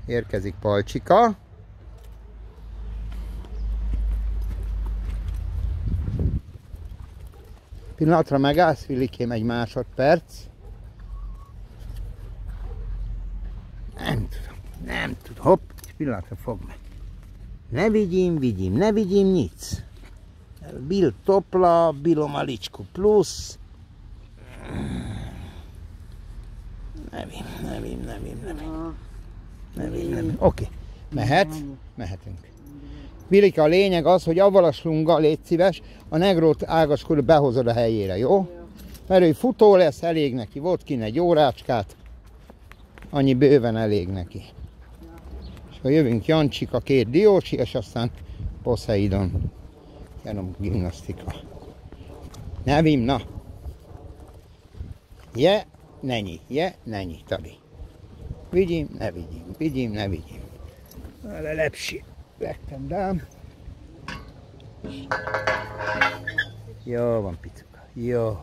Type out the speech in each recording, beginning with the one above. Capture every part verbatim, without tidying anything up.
Érkezik Palcsika. Pillanatra megállsz, Vilikém, egy másodperc. Nem tudom, nem tudom. Hopp, egy pillanatra fog meg. Ne vigyim, vigyim, ne vigyim, nic. Bill Topla, Bilom Alicsko plusz. Nevim, nevim, nevim, nevim. Nevim, nevim. Oké, okay. Mehet, mehetünk. Vilika, a lényeg az, hogy avval a slunggal, légy szíves, a negrót ágaskor behozod a helyére, jó? Mert ő futó lesz, elég neki. Volt kint egy órácskát, annyi bőven elég neki. És akkor jövünk Jancsika, két Diósi, és aztán Poseidon. Jenom gimnasztika. Nevím, na. Je, není, je, není, tady. Vidím, ne vidím, vidím, ne vidím. Ale lepší. Lettem dám. Jó van, picuka, jó.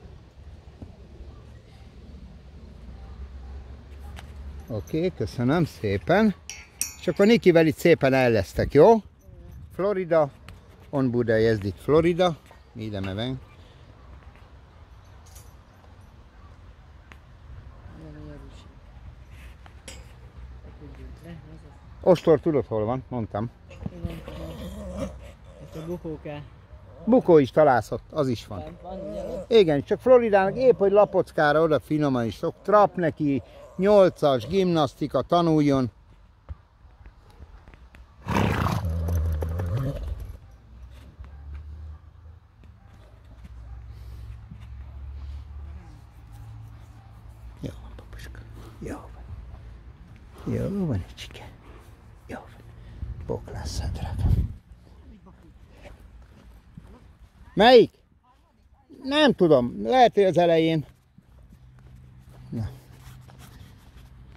Oké, okay, köszönöm szépen. És akkor Nikivel itt szépen ellesztek, jó? Florida, on bude jezdit Florida. Mi ideme ven. Ostor tudod hol van? Mondtam. Ezt a bukó kell. Bukó is találsz ott, az is van. Igen, csak Floridának épp, hogy Lapockára oda finoman is sok. Trap neki, nyolcas, gimnasztika, tanuljon. Jó van, papuska. Jó van. Jó van, Icsike. Jó van. Boklásszál, drágám. Melyik? Nem tudom, lehet, hogy az elején.